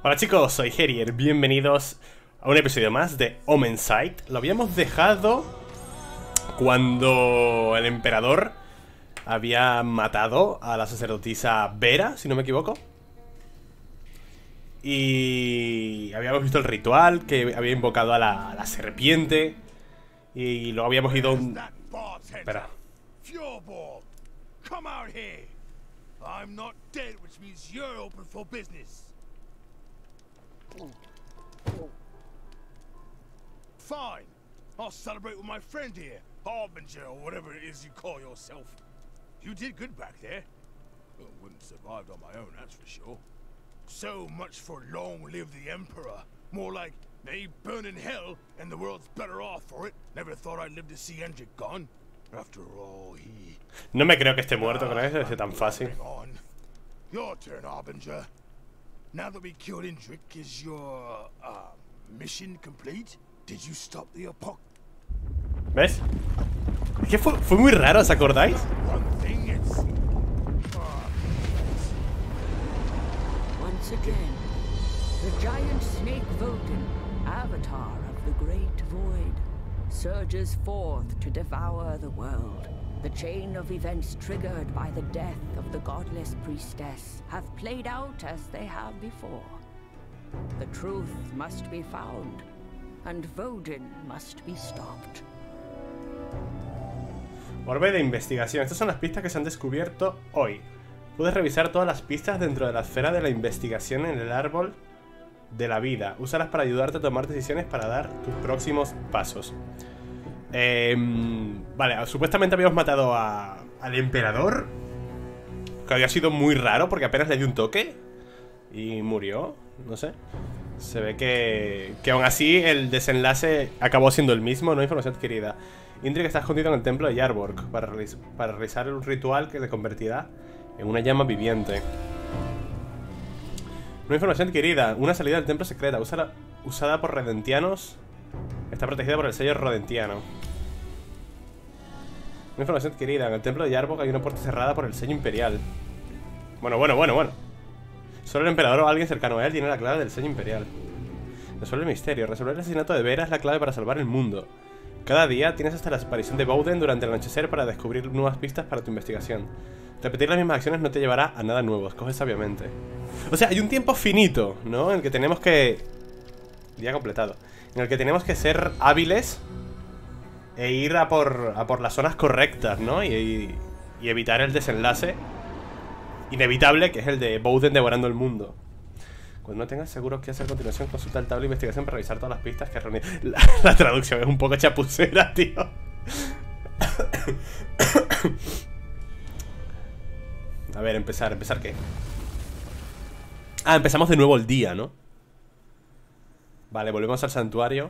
Hola chicos, soy Herier, bienvenidos a un episodio más de Omensight. Lo habíamos dejado cuando el emperador había matado a la sacerdotisa Vera, si no me equivoco. Y habíamos visto el ritual, que había invocado a la serpiente. Y luego habíamos ido un... Espera. Come out here. I'm not dead, which means you're open for business. Fine. I'll celebrate with my friend here, Harbinger, or whatever it is you call yourself. You did good back there. Well, wouldn't have survived on my own, that's for sure. So much for long live the Emperor. More like, may burn in hell, and the world's better off for it. Never thought I'd live to see Hendrik gone. After all, he... No me creo que esté muerto con eso, es tan fácil. Your turn, Harbinger. Now that we killed Hendrik, is your mission complete? Did you stop the apoc? ¿Ves? Es que fue muy raro, ¿os acordáis? One thing it's Once again, the giant snake Vulcan, avatar of the great void, surges forth to devour the world. The chain of events triggered by the death of the godless priestess have played out as they have before. The truth must be found, and Vodin must be stopped. Orbe de investigación. Estas son las pistas que se han descubierto hoy. Puedes revisar todas las pistas dentro de la esfera de la investigación en el árbol de la vida. Úsalas para ayudarte a tomar decisiones para dar tus próximos pasos. Vale, supuestamente habíamos matado al emperador, que había sido muy raro porque apenas le dio un toque y murió, no sé. Se ve que aún así el desenlace acabó siendo el mismo. No hay información adquirida. Hendrik está escondido en el templo de Jarborg para realizar un ritual que le convertirá en una llama viviente. No hay información adquirida. Una salida del templo secreta usada por redentianos. Está protegida por el sello rodentiano. No hay información adquirida. En el templo de Jarborg hay una puerta cerrada por el sello imperial. Bueno. Solo el emperador o alguien cercano a él tiene la clave del sello imperial. Resuelve el misterio. Resolver el asesinato de Vera es la clave para salvar el mundo. Cada día tienes hasta la aparición de Bowden durante el anochecer para descubrir nuevas pistas para tu investigación. Repetir las mismas acciones no te llevará a nada nuevo. Escoge sabiamente. O sea, hay un tiempo finito, ¿no? En el que tenemos que... Día completado. En el que tenemos que ser hábiles e ir a por las zonas correctas, ¿no? Y evitar el desenlace inevitable, que es el de Bowden devorando el mundo. Cuando no tengas seguro qué hacer a continuación, consulta el tabla de investigación para revisar todas las pistas que has reunido. La traducción es un poco chapucera, tío. A ver, ¿empezar qué? Ah, empezamos de nuevo el día, ¿no? Vale, volvemos al santuario.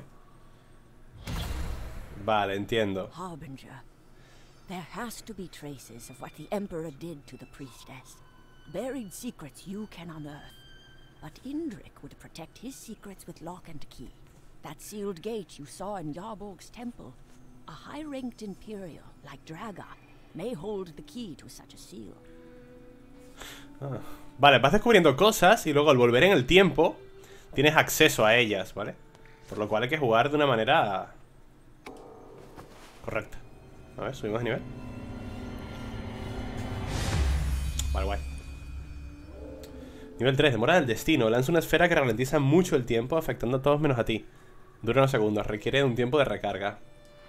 Vale, entiendo. Harbinger, there has to be traces of what the Emperor did to the priestess. Buried secrets you can unearth. But Hendrik would protect his secrets with lock and key. That sealed gate you saw in Jarborg's temple. A high-ranked Imperial, like Draga, may hold the key to such a seal. Ah. Vale, vas descubriendo cosas y luego al volver en el tiempo tienes acceso a ellas, ¿vale? Por lo cual hay que jugar de una manera correcta. A ver, subimos de nivel. Vale, guay. Nivel 3, demora del destino. Lanza una esfera que ralentiza mucho el tiempo, afectando a todos menos a ti. Dura unos segundos, requiere un tiempo de recarga.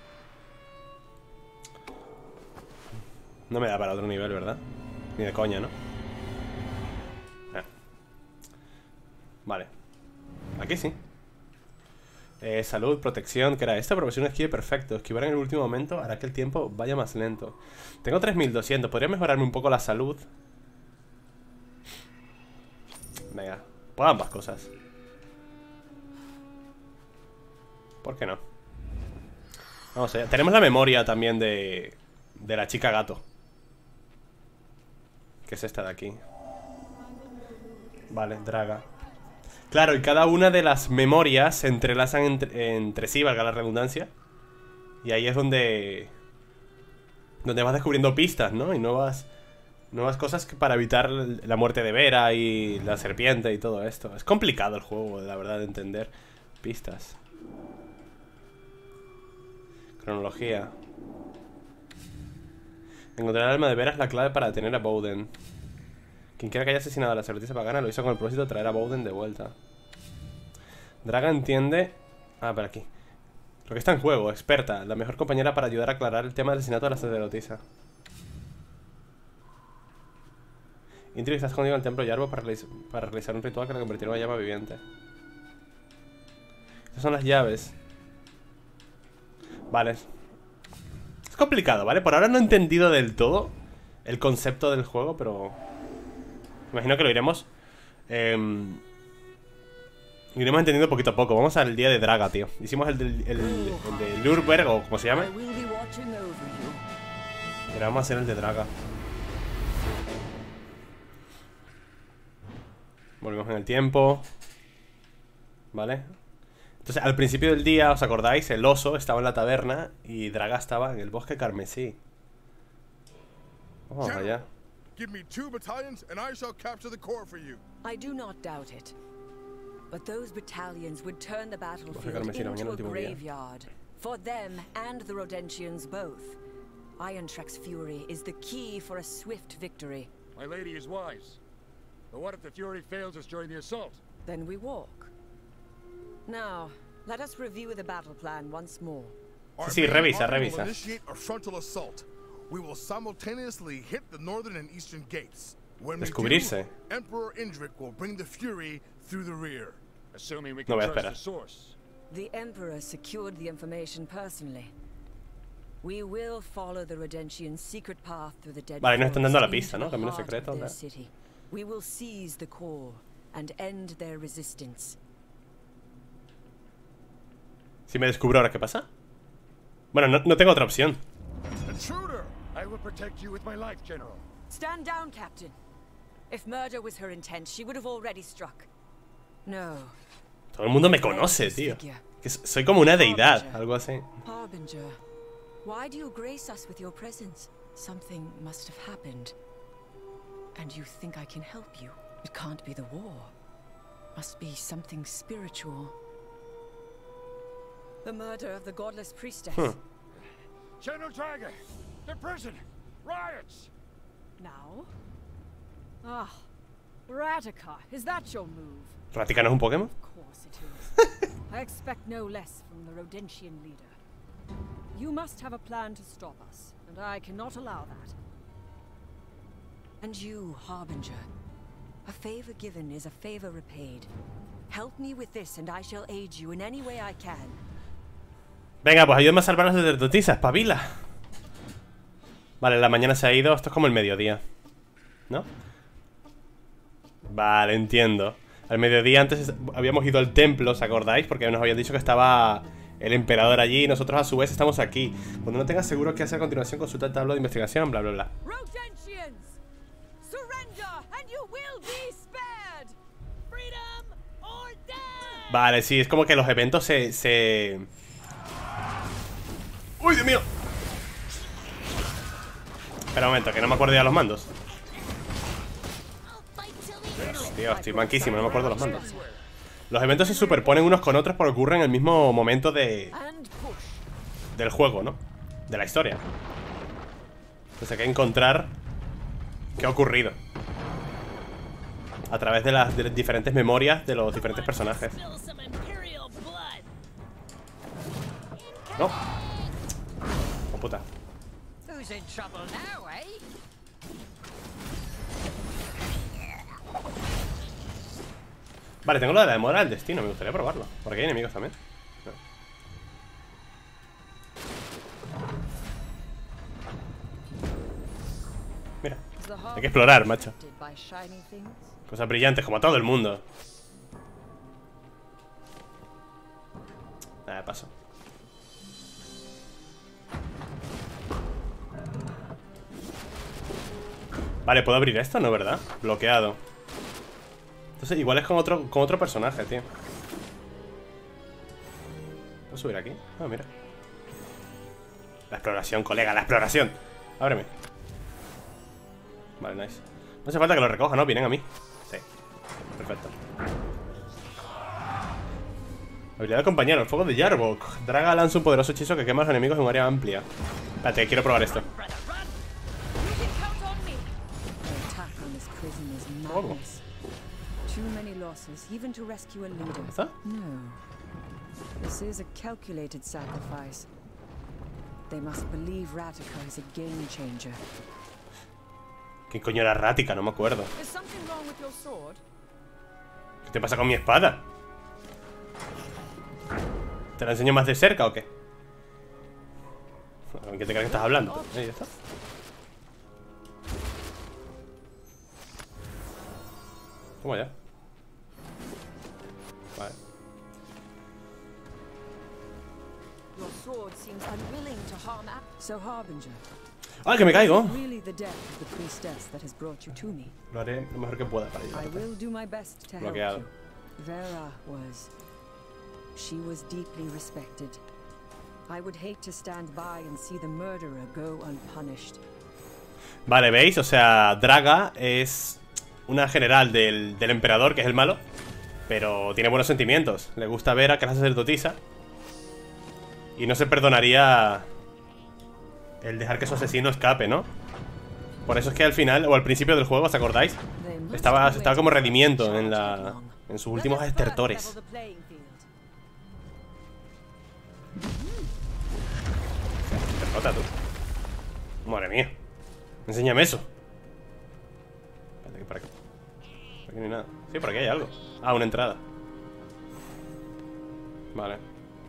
No me da para otro nivel, ¿verdad? Ni de coña, ¿no? Vale. Aquí sí. Salud, protección, ¿qué era esto? Provisión un esquive perfecto. Esquivar en el último momento hará que el tiempo vaya más lento. Tengo 3200, podría mejorarme un poco la salud. Venga, pues ambas cosas. ¿Por qué no? Vamos allá. Tenemos la memoria también de la chica gato, que es esta de aquí. Vale, Draga. Claro, y cada una de las memorias se entrelazan entre sí, valga la redundancia. Y ahí es donde vas descubriendo pistas, ¿no? Y nuevas Nuevas cosas para evitar la muerte de Vera y la serpiente y todo esto. Es complicado el juego, la verdad, de entender. Pistas. Cronología. Encontrar el alma de Vera es la clave para detener a Bowden. Quien quiera que haya asesinado a la sacerdotisa pagana lo hizo con el propósito de traer a Bowden de vuelta. Draga entiende... Ah, por aquí. Lo que está en juego, experta, la mejor compañera para ayudar a aclarar el tema del asesinato de la sacerdotisa. Intri está escondido en el templo Yarbo para realizar un ritual que la convertirá en una llama viviente. Estas son las llaves. Vale. Es complicado, ¿vale? Por ahora no he entendido del todo el concepto del juego, pero... imagino que lo iremos... iremos entendiendo poquito a poco. Vamos al día de Draga, tío. Hicimos el de Lurberg, o como se llame. Pero vamos a hacer el de Draga. Volvemos en el tiempo. ¿Vale? Entonces, al principio del día, ¿os acordáis? El oso estaba en la taberna y Draga estaba en el bosque carmesí. Vamos allá. Give me 2 battalions and I shall capture the core for you. I do not doubt it. But those battalions would turn the battlefield carmesí, into a último día. graveyard. For them and the Rodentians both. Irontrek's fury is the key for a swift victory. My lady is wise. But what if the Fury fails us during the assault? Then we walk. Now, let us review the battle plan once more. Our Sí, main revisa, army revisa. will initiate a frontal assault. We will simultaneously hit the northern and eastern gates. When we Descubrirse. do, Emperor Indrik will bring the Fury through the rear. Assuming we No can voy a trust esperar. the source. The Emperor secured the information personally. We will follow the Rodentians' secret path through the dead Vale, nos están dando la forest pista, into ¿no? the Camino heart secreto, of their ¿no? city. We will seize the core and end their resistance. Si me descubro ahora, ¿qué pasa? Bueno, no tengo otra opción. Intruder! I will protect you with my life, General. Stand down, Captain. If murder was her intent, she would have already struck. No. Todo el mundo me conoce, tío. Que soy como una deidad, algo así. Harbinger, why do you grace us with your presence? Something must have happened. And you think I can help you? It can't be the war. Must be something spiritual. The murder of the godless priestess. General Draga! The prison! Riots! Now? Ah, Radika, is that your move? ¿Ratica no es un Pokémon? Of course it is. I expect no less from the Rodentian leader. You must have a plan to stop us, and I cannot allow that. And you, Harbinger. A favor given is a favor repaid. Help me with this and I shall aid you in any way I can. Venga, pues ayúdame a salvar a las sacerdotisas, espabila. Vale, la mañana se ha ido. Esto es como el mediodía, ¿no? Vale, entiendo. Al mediodía antes habíamos ido al templo, ¿os acordáis? Porque nos habían dicho que estaba el emperador allí y nosotros a su vez estamos aquí. Cuando no tengas seguro qué hacer a continuación, consulta el tablero de investigación, bla, bla, bla. Rodentians! Surrender and you will be spared! Freedom or death! Vale, sí, es como que los eventos se... ¡Uy, Dios mío! Espera un momento, que no me acuerdo ya los mandos. Tío, estoy manquísimo, no me acuerdo los mandos. Los eventos se superponen unos con otros porque ocurren en el mismo momento del juego, ¿no? De la historia. Entonces hay que encontrar qué ha ocurrido a través de las diferentes memorias de los diferentes personajes. No. Oh, puta. Who's in trouble now, eh? Vale, tengo lo de la demora del destino, me gustaría probarlo. Porque hay enemigos también. Mira, hay que explorar, macho. Cosas brillantes, como a todo el mundo. Nada, paso. Vale, ¿puedo abrir esto? No, ¿verdad? Bloqueado. Entonces igual es con otro personaje, tío. ¿Puedo subir aquí? Ah, mira. La exploración, colega, la exploración. Ábreme. Vale, nice. No hace falta que lo recoja, ¿no? Vienen a mí. Sí. Perfecto. Habilidad de compañero, el fuego de Yarvok. Draga lanza un poderoso hechizo que quema a los enemigos en un área amplia. Espérate, quiero probar esto. ¿Está? No. This is a calculated sacrifice. They must believe Ratica is a game changer. ¿Qué coño era Ratica? No me acuerdo. Is something wrong with your sword? ¿Qué te pasa con mi espada? ¿Te la enseño más de cerca o qué? ¿Con qué te crees que estás hablando? Ahí está. Toma ya. Vale. Your sword seems unwilling to harm So Harbinger. ¡Ah, que me caigo! Really the death of the priestess that has brought you to me. Lo haré lo mejor que pueda para I ayudarte. will do my best to help Bloqueado. you. Vera was. She was deeply respected. I would hate to stand by and see the murderer go unpunished. Vale, ¿veis? O sea, Draga es una general del emperador, que es el malo, pero tiene buenos sentimientos. Le gusta ver a que es la sacerdotisa y no se perdonaría el dejar que su asesino escape, ¿no? Por eso es que al final, o al principio del juego, ¿os acordáis? Se estaba como redimiendo en sus últimos estertores. Derrota tú. Madre mía. Enséñame eso. Espérate, que por aquí. Por aquí no hay nada. Sí, por aquí hay algo. Ah, una entrada. Vale.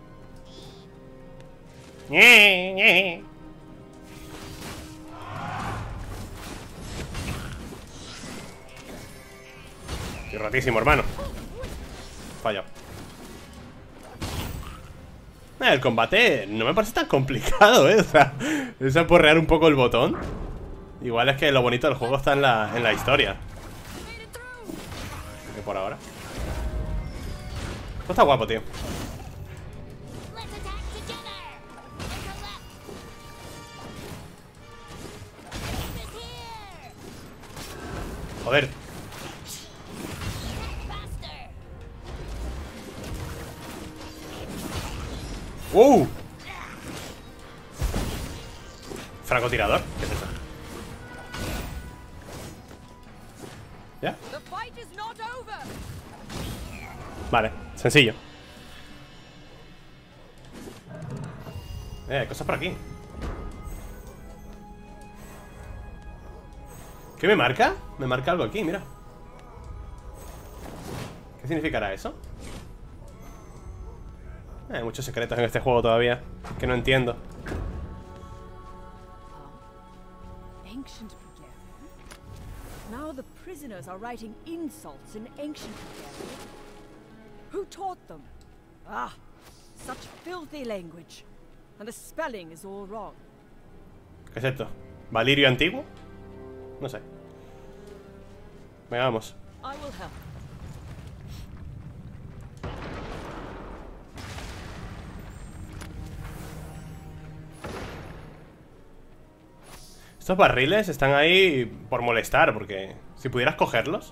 Estoy ratísimo, hermano. Fallado. El combate no me parece tan complicado, ¿eh? O sea, es aporrear un poco el botón. Igual es que lo bonito del juego está en la historia. Que por ahora. Esto está guapo, tío. Joder. Francotirador. ¿Qué es eso? ¿Ya? Vale, sencillo. Hay cosas por aquí. ¿Qué me marca? Me marca algo aquí, mira. ¿Qué significará eso? Hay muchos secretos en este juego todavía que no entiendo. Ancient Bulgaria. Now the prisoners are writing insults in ancient Bulgaria. Who taught them? Ah, such filthy language. And the spelling is all wrong. ¿Qué es esto? ¿Valirio antiguo? No sé. Venga, vamos. I will help. Estos barriles están ahí por molestar, porque si pudieras cogerlos.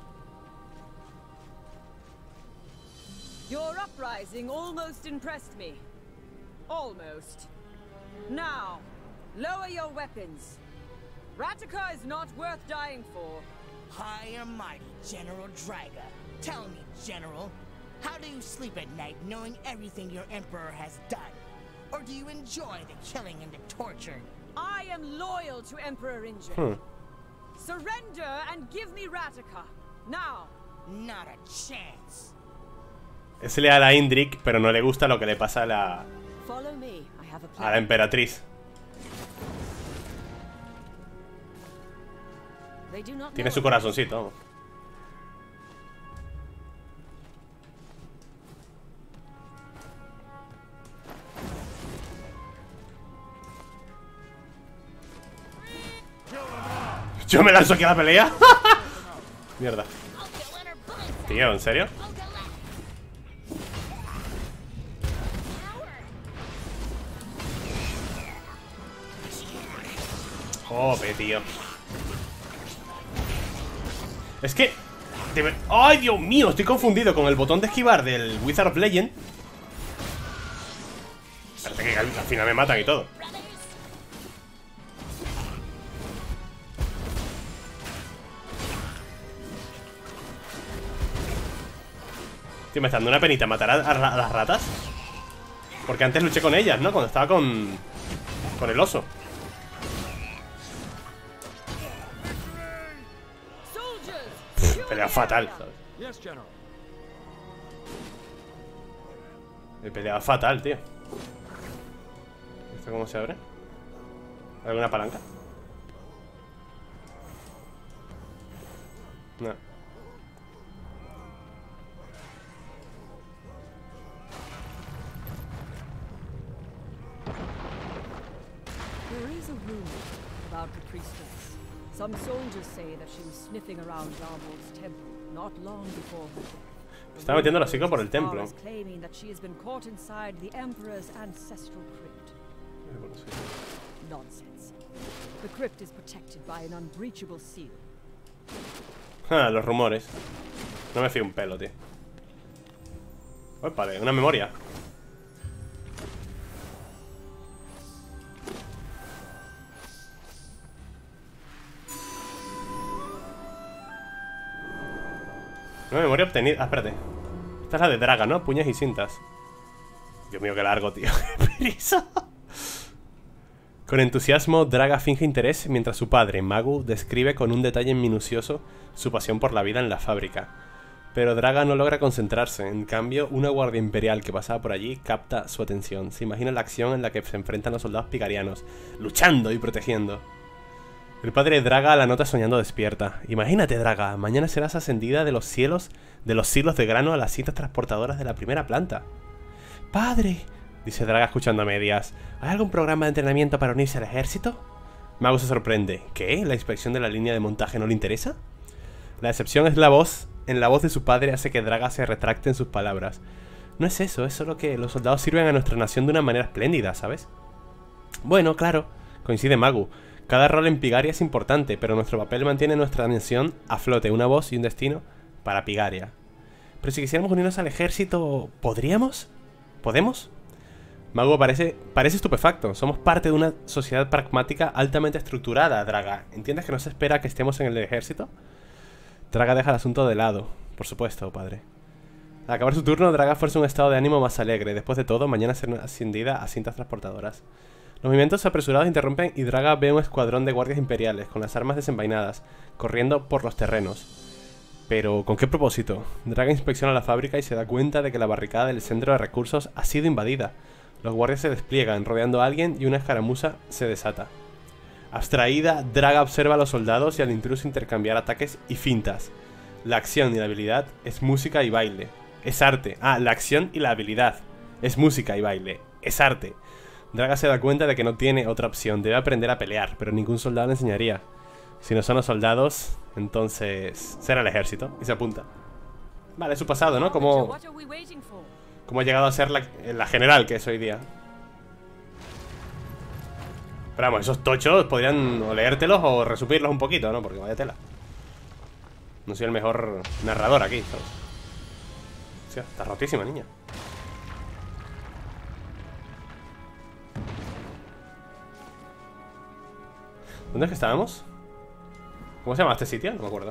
Your uprising almost impressed me. Almost. Now, lower your weapons. Ratica is not worth dying for. High and mighty, General Draga. Tell me, General, how do you sleep at night knowing everything your Emperor has done? Or do you enjoy the killing and the torture? I am loyal to Emperor Injin. Surrender and give me Ratica. Now. Not a chance. Es leal a Indrik, pero no le gusta lo que le pasa a la emperatriz. Tiene su corazoncito. Yo me lanzo aquí a la pelea. Mierda. Tío, ¿en serio? Joder, tío. Es que... ¡Ay, Dios mío! Estoy confundido con el botón de esquivar del Wizard of Legend. Espérate que al final me matan y todo. Tío, me está dando una penita matar a las ratas. Porque antes luché con ellas, ¿no? Cuando estaba con el oso. Pelea fatal, ¿sabes? Yes, General. He peleado fatal, tío. ¿Esto cómo se abre? ¿Alguna palanca? No. There is a rumor about the priestess. Some soldiers say that she was sniffing around Darbol's temple not long before her death. Está metiendo la psico por el templo. Is claiming that she has been caught inside the Emperor's ancestral crypt. Nonsense. The crypt is protected by an unbreachable seal. Ah, los rumores. No me fío un pelo, tío. Vale, una memoria. Una memoria obtenida. Ah, espérate. Esta es la de Draga, ¿no? Puñas y cintas. Dios mío, qué largo, tío. Qué pereza. Con entusiasmo, Draga finge interés mientras su padre, Magu, describe con un detalle minucioso su pasión por la vida en la fábrica. Pero Draga no logra concentrarse. En cambio, una guardia imperial que pasaba por allí capta su atención. Se imagina la acción en la que se enfrentan los soldados picarianos, luchando y protegiendo. El padre de Draga la nota soñando despierta. Imagínate, Draga, mañana serás ascendida de los silos de grano a las cintas transportadoras de la primera planta. ¡Padre!, dice Draga escuchando a medias. ¿Hay algún programa de entrenamiento para unirse al ejército? Magu se sorprende. ¿Qué? ¿La inspección de la línea de montaje no le interesa? La decepción en la voz de su padre hace que Draga se retracte en sus palabras. No es eso, es solo que los soldados sirven a nuestra nación de una manera espléndida, ¿sabes? Bueno, claro, coincide Magu. Cada rol en Pigaria es importante, pero nuestro papel mantiene nuestra nación a flote, una voz y un destino para Pigaria. Pero si quisiéramos unirnos al ejército, ¿podríamos? ¿Podemos? Magu parece estupefacto. Somos parte de una sociedad pragmática altamente estructurada, Draga. ¿Entiendes que no se espera que estemos en el ejército? Draga deja el asunto de lado. Por supuesto, padre. Al acabar su turno, Draga fuerza un estado de ánimo más alegre. Después de todo, mañana será ascendida a cintas transportadoras. Los movimientos apresurados interrumpen y Draga ve un escuadrón de guardias imperiales con las armas desenvainadas, corriendo por los terrenos. Pero, ¿con qué propósito? Draga inspecciona la fábrica y se da cuenta de que la barricada del centro de recursos ha sido invadida. Los guardias se despliegan, rodeando a alguien y una escaramuza se desata. Abstraída, Draga observa a los soldados y al intruso intercambiar ataques y fintas. La acción y la habilidad es música y baile. Es arte. Ah, la acción y la habilidad es música y baile. Es arte. Draga se da cuenta de que no tiene otra opción. Debe aprender a pelear, pero ningún soldado le enseñaría. Si no son los soldados, entonces será el ejército. Y se apunta. Vale, es su pasado, ¿no? Como ha llegado a ser la general que es hoy día. Pero vamos, esos tochos podrían o leértelos o resumirlos un poquito, ¿no? Porque vaya tela. No soy el mejor narrador aquí, ¿sabes? O sea, está rotísima, niña. ¿Dónde es que estábamos? ¿Cómo se llama este sitio? No me acuerdo.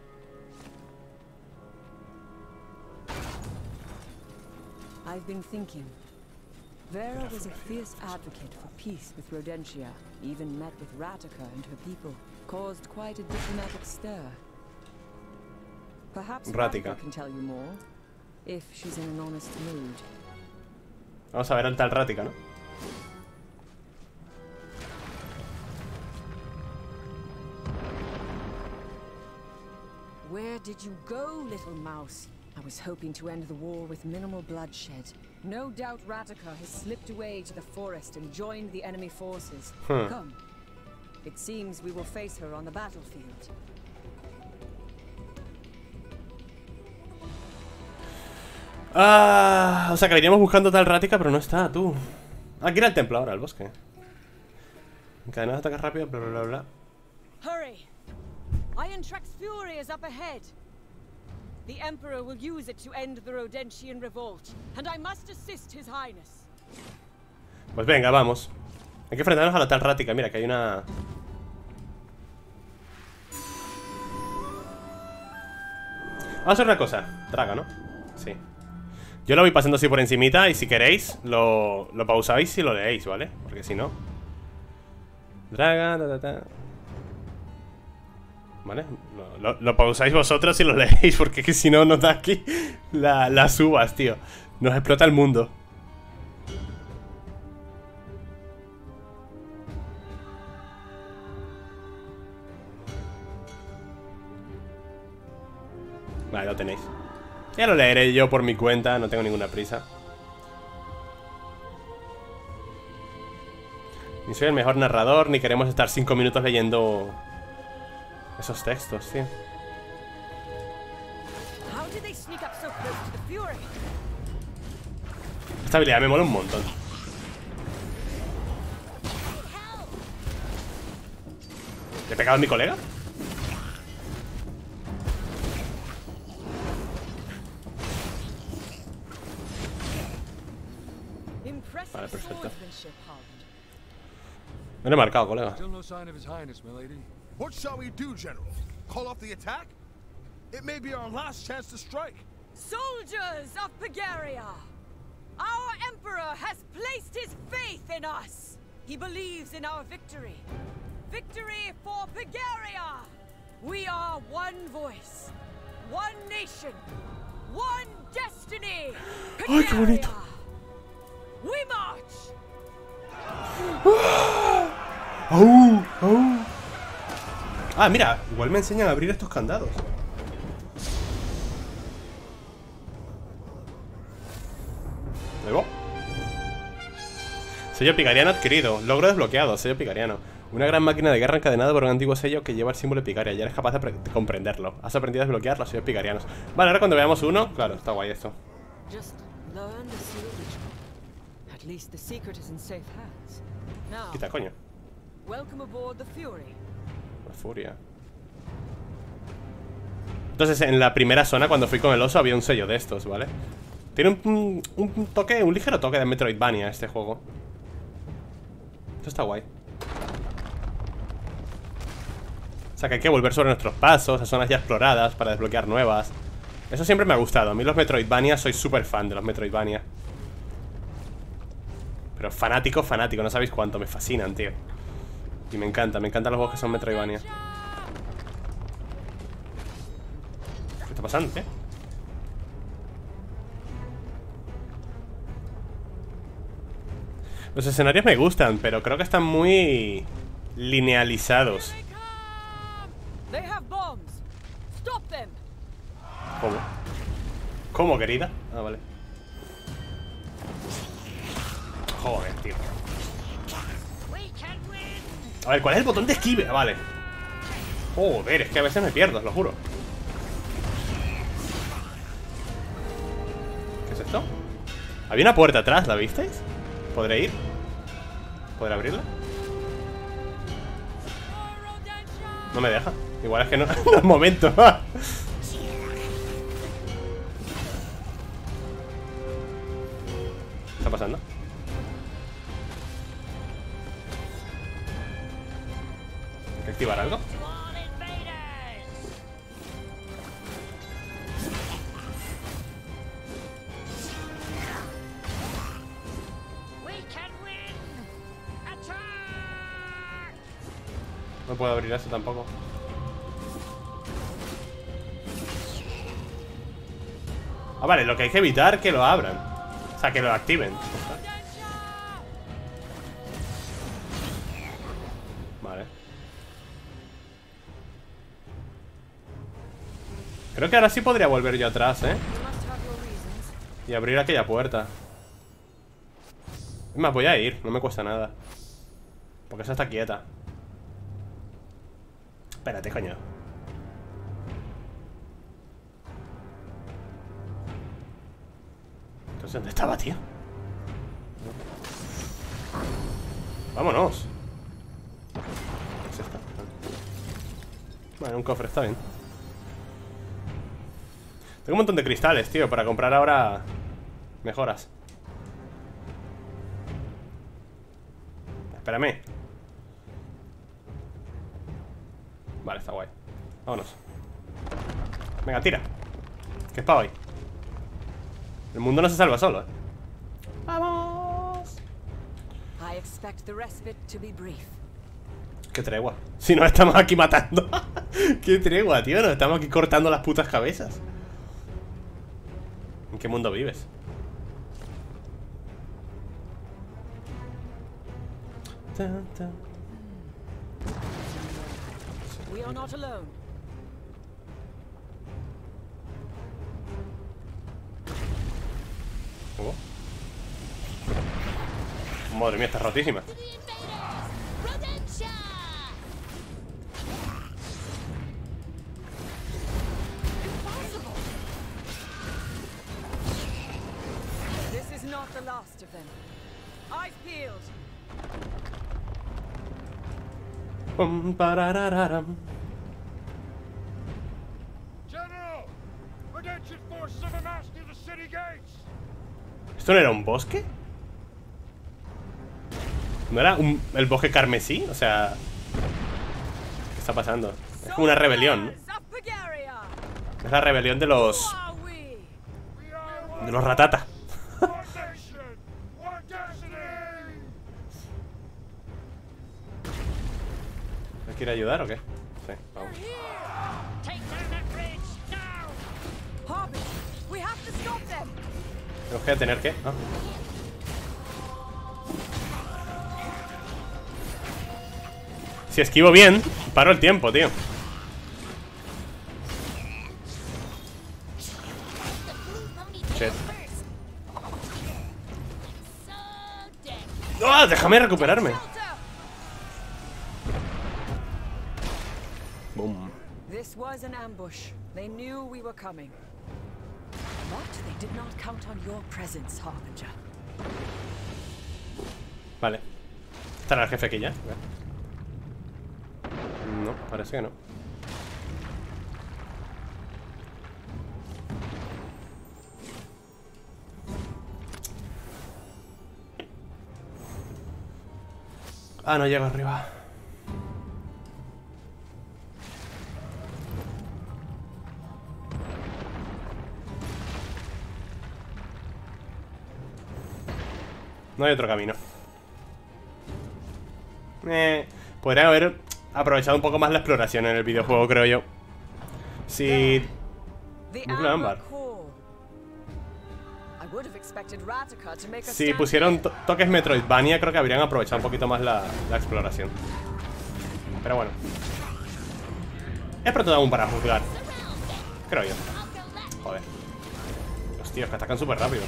I've been thinking. Vera was a fierce advocate for peace with Rodentia, even met with Rataka and her people, caused quite a diplomatic stir. Perhaps Rataka can tell you more, if she's in an honest mood. Vamos a ver al tal Rataka, ¿no? Where did you go, little mouse? I was hoping to end the war with minimal bloodshed. No doubt Rataka has slipped away to the forest and joined the enemy forces. Come. It seems we will face her on the battlefield. Ah, o sea que iríamos buscando tal Rataka, pero no está, tú. Aquí era el templo ahora, el bosque. Encadenado, ataque rápido, bla bla bla bla. Hurry! Iron Track's fury is up ahead. The Emperor will use it to end the Rodentian revolt, and I must assist His Highness. Pues venga, vamos. Hay que enfrentarnos a la tal Rática. Mira, que hay una... Vamos a hacer una cosa. Draga, ¿no? Sí. Yo lo voy pasando así por encimita y si queréis lo pausáis y lo leéis, ¿vale? Porque si no... Draga, ¿vale? Lo pausáis vosotros y lo leéis, porque que si no nos da aquí las uvas, tío. Nos explota el mundo. Vale, lo tenéis. Ya lo leeré yo por mi cuenta, no tengo ninguna prisa. Ni soy el mejor narrador, ni queremos estar 5 minutos leyendo esos textos, tío. Esta habilidad me mola un montón. ¿Le he pegado a mi colega? Vale, perfecto. No le he marcado, colega. Still no sign of His Highness, milady. What shall we do, General? Call off the attack? It may be our last chance to strike. Soldiers of Pagaria! Our Emperor has placed his faith in us! He believes in our victory. Victory for Pagaria! We are one voice, one nation, one destiny! ¡Ay, qué bonito! We march! Ah, mira, igual me enseñan a abrir estos candados. Luego. Sello picariano adquirido. Logro desbloqueado. Sello picariano. Una gran máquina de guerra encadenada por un antiguo sello que lleva el símbolo de Picaria. Ya eres capaz de comprenderlo. Has aprendido a desbloquear los sellos picarianos. Vale, ahora cuando veamos uno, claro, está guay esto. Quita, coño. La furia. Entonces, en la primera zona, cuando fui con el oso, había un sello de estos, ¿vale? Tiene un toque, un ligero toque de Metroidvania este juego. Esto está guay. O sea que hay que volver sobre nuestros pasos a zonas ya exploradas para desbloquear nuevas. Eso siempre me ha gustado. A mí los Metroidvania, soy súper fan de los Metroidvania. Pero fanático, no sabéis cuánto. Me fascinan, tío. Y me encantan los juegos que son Metroidvania. ¿Qué está pasando, tío? Los escenarios me gustan, pero creo que están muy linealizados. ¿Cómo? ¿Cómo, querida? Ah, vale. Joder, tío. A ver, ¿cuál es el botón de esquive? Ah, vale. Joder, es que a veces me pierdo, os lo juro. ¿Qué es esto? Había una puerta atrás, ¿la visteis? ¿Podré ir? ¿Podré abrirla? No me deja. Igual es que no, no es momento. ¿Qué está pasando? ¿Hay que activar algo? No puedo abrir eso tampoco. Ah, vale, lo que hay que evitar que lo abran. O sea, que lo activen. Vale. Creo que ahora sí podría volver yo atrás, ¿eh? Y abrir aquella puerta. Es más, voy a ir, no me cuesta nada. Porque esa está quieta. Espérate, coño. Entonces, ¿dónde estaba, tío? Vámonos. ¿Qué es esto? Bueno, un cofre, está bien. Tengo un montón de cristales, tío, para comprar ahora mejoras. Espérame. Vale, está guay. Vámonos. Venga, tira. Que es para hoy. El mundo no se salva solo, ¡Vamos! I expect the respite to be brief. Qué tregua. Si nos estamos aquí matando. Qué tregua, tío. Nos estamos aquí cortando las putas cabezas. ¿En qué mundo vives? We are not alone. Oh. Madre mía, está rotísima. This is not the last of them. Eyes peeled. Pararararam. General! Redemption forces have amassed near the city gates! ¿Esto no era un bosque? ¿No era el bosque carmesí? O sea... ¿Qué está pasando? Es como una rebelión, ¿no? Es la rebelión de los... de los Ratata. One nation! One destiny! ¿Me quiere ayudar o qué? Sí, vamos. Harbinger, we have to stop them. Tenemos que detener, ¿qué? Ah. Si esquivo bien, paro el tiempo, tío. Shit. ¡Ah! Déjame recuperarme. Boom. This was an ambush. They knew we were coming. But they did not count on your presence, Harbinger. Vale. ¿Estará el jefe aquí ya? No, parece que no. Ah, no llego arriba. No hay otro camino. Podrían haber aprovechado un poco más la exploración en el videojuego, creo yo. Si... Bucle ámbar. Si pusieron toques Metroidvania, creo que habrían aprovechado un poquito más la exploración. Pero bueno. Es pronto aún para juzgar. Creo yo. Joder. Los tíos que atacan súper rápido.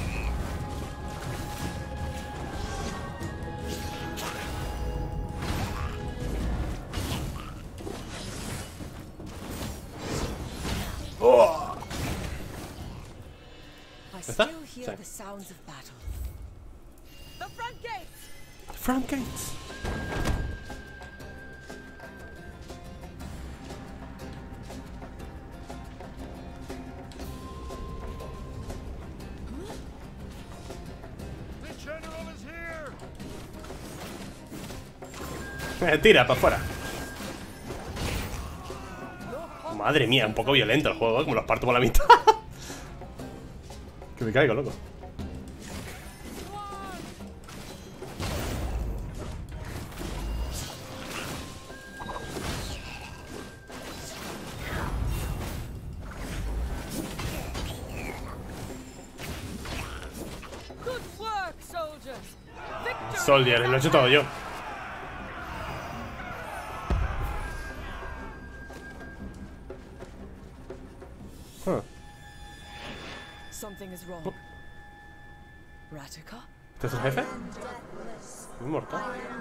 Oh. ¿Está? Sí. Front gates. Tira para afuera. Madre mía, un poco violento el juego, como los parto por la mitad. Que me caigo, loco. Soldier, lo he hecho todo yo. Something is wrong. Rataka? ¿Este es el jefe? Muy mortal.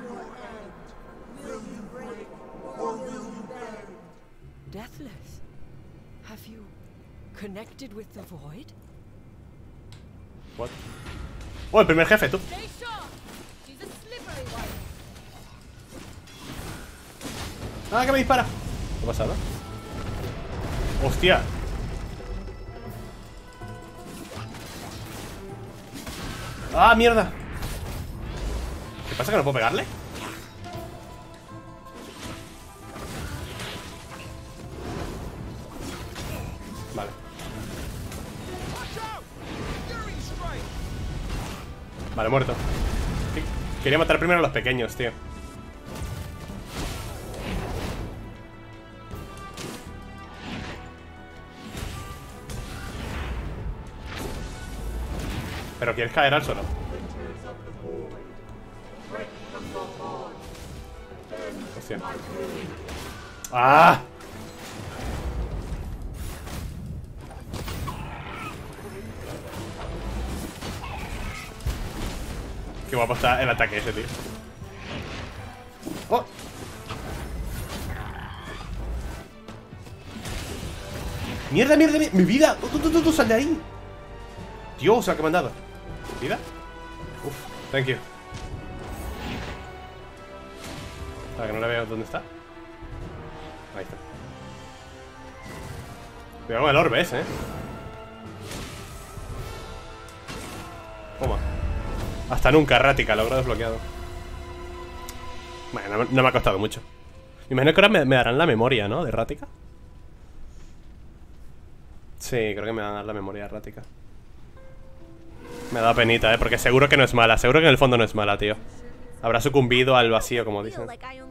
Deathless. Have you connected with the void? What? Oh, el primer jefe, tú. Ah, que me dispara. ¿Qué ha pasado? ¡Hostia! ¡Ah, mierda! ¿Qué pasa, que no puedo pegarle? Vale. Vale, muerto. Quería matar primero a los pequeños, tío. ¿Pero quieres caer al suelo? Hostia. ¡Ah! Qué guapo está el ataque ese, tío. ¡Oh! ¡Mierda, mierda, mierda! ¡Mi vida! ¡Tú, sal de ahí! Dios, la que me han dado. ¿Vida? Uf, thank you. Para que no le vea dónde está. Ahí está. Cuidado con el orbe ese, Toma. Hasta nunca, Rática, logro desbloqueado. Bueno, no me ha costado mucho. Me imagino que ahora me darán la memoria, ¿no? De Rática. Sí, creo que me van a dar la memoria errática. Me da penita, porque seguro que no es mala. Seguro que en el fondo no es mala, tío. Habrá sucumbido al vacío, como dicen.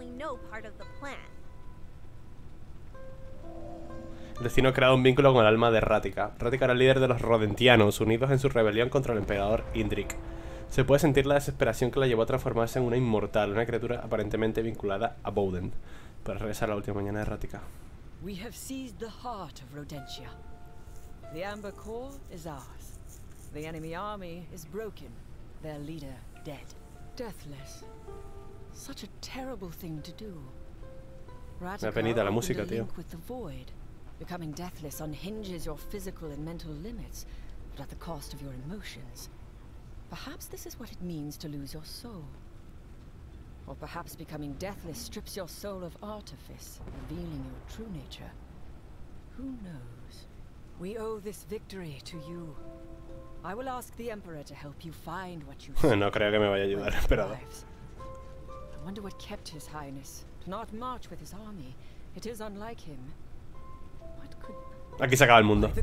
El destino ha creado un vínculo con el alma de Rática. Rática era el líder de los rodentianos, unidos en su rebelión contra el emperador Indrik. Se puede sentir la desesperación que la llevó a transformarse en una inmortal, una criatura aparentemente vinculada a Bowden. Para regresar a la última mañana de Rática. We have seized the heart of Rodentia. The Amber Core is ours. The enemy army is broken. Their leader dead. Deathless. Such a terrible thing to do. Me da penita la música, tío. With the void. Becoming deathless unhinges your physical and mental limits, but at the cost of your emotions. Perhaps this is what it means to lose your soul. Or perhaps becoming deathless strips your soul of artifice, revealing your true nature. Who knows? We owe this victory to you. I will ask the Emperor to help you find what you No creo que me vaya a ayudar, pero... I wonder what kept His Highness to not march with his army. It is unlike him. What could... Aquí se acaba el mundo.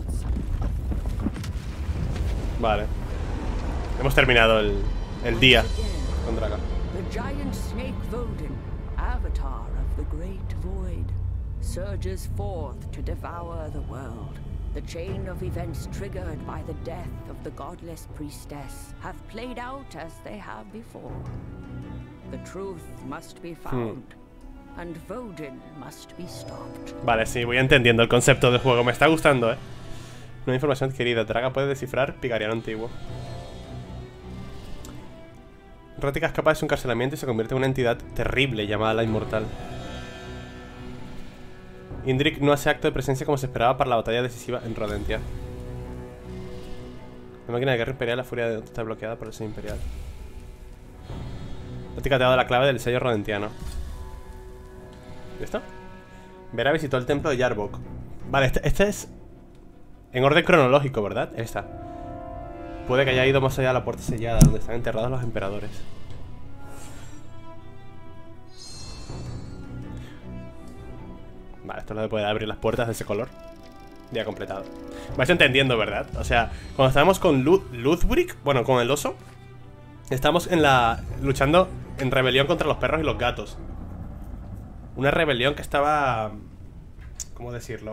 Vale. Hemos terminado el día con Draga. The giant snake Voden, avatar of the great void, surges forth to devour the world. The chain of events triggered by the death of the godless priestess have played out as they have before. The truth must be found, and Voden must be stopped. Vale, sí, voy entendiendo el concepto del juego. Me está gustando, Nueva información adquirida. Draga puede descifrar Pigariano antiguo. Rática escapa de su encarcelamiento y se convierte en una entidad terrible llamada la Inmortal. Indrik no hace acto de presencia como se esperaba para la batalla decisiva en Rodentia. La máquina de guerra imperial, la furia de Odin está bloqueada por el sello imperial. Rática te ha dado la clave del sello rodentiano. ¿Listo? Vera visitó el templo de Yarbok. Vale, este es en orden cronológico, ¿verdad? Esta. Puede que haya ido más allá de la puerta sellada, donde están enterrados los emperadores. Vale, esto es lo de poder abrir las puertas de ese color. Ya completado. Vais entendiendo, ¿verdad? O sea, cuando estábamos con Luthbrick, bueno, con el oso, estamos luchando en rebelión contra los perros y los gatos. Una rebelión que estaba... ¿Cómo decirlo?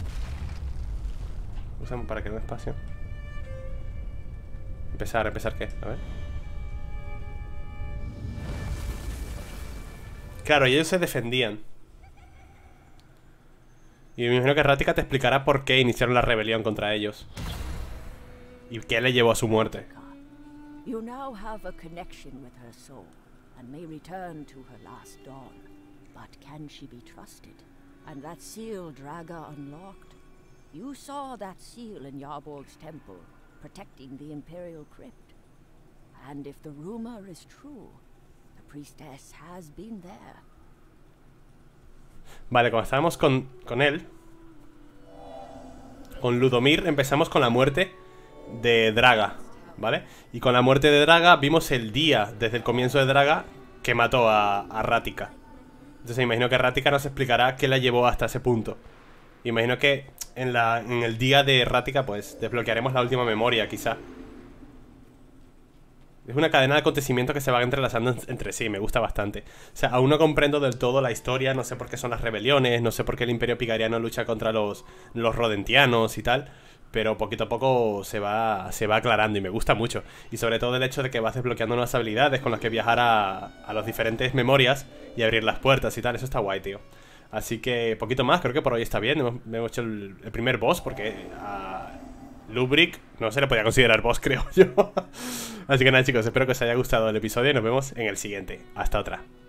Usamos para que no espacio. ¿Empezar qué? A ver. Claro, y ellos se defendían. Y me imagino que Rática te explicará por qué iniciaron la rebelión contra ellos. Y qué le llevó a su muerte. You now have a connection with her soul and may return to her last dawn. But can she be trusted? And that seal Draga unlocked? You saw that seal in Yarborg's temple, protecting the Imperial crypt. And if the rumor is true, the priestess has been there. Vale, cuando estábamos con él, Con Ludomir empezamos con la muerte de Draga, ¿vale? Y con la muerte de Draga vimos el día, desde el comienzo de Draga, que mató a Rática. Entonces me imagino que Rática nos explicará qué la llevó hasta ese punto. Imagino que en el día de Rática, pues, desbloquearemos la última memoria, quizá. Es una cadena de acontecimientos que se van entrelazando entre sí, me gusta bastante. O sea, aún no comprendo del todo la historia, no sé por qué son las rebeliones, no sé por qué el Imperio Picariano lucha contra los rodentianos y tal, pero poquito a poco se va aclarando y me gusta mucho. Y sobre todo el hecho de que vas desbloqueando nuevas habilidades con las que viajar a las diferentes memorias y abrir las puertas y tal, eso está guay, tío. Así que poquito más, creo que por hoy está bien. Hemos hecho el primer boss porque a Lubric no se le podía considerar boss, creo yo. Así que nada, chicos, espero que os haya gustado el episodio y nos vemos en el siguiente. Hasta otra.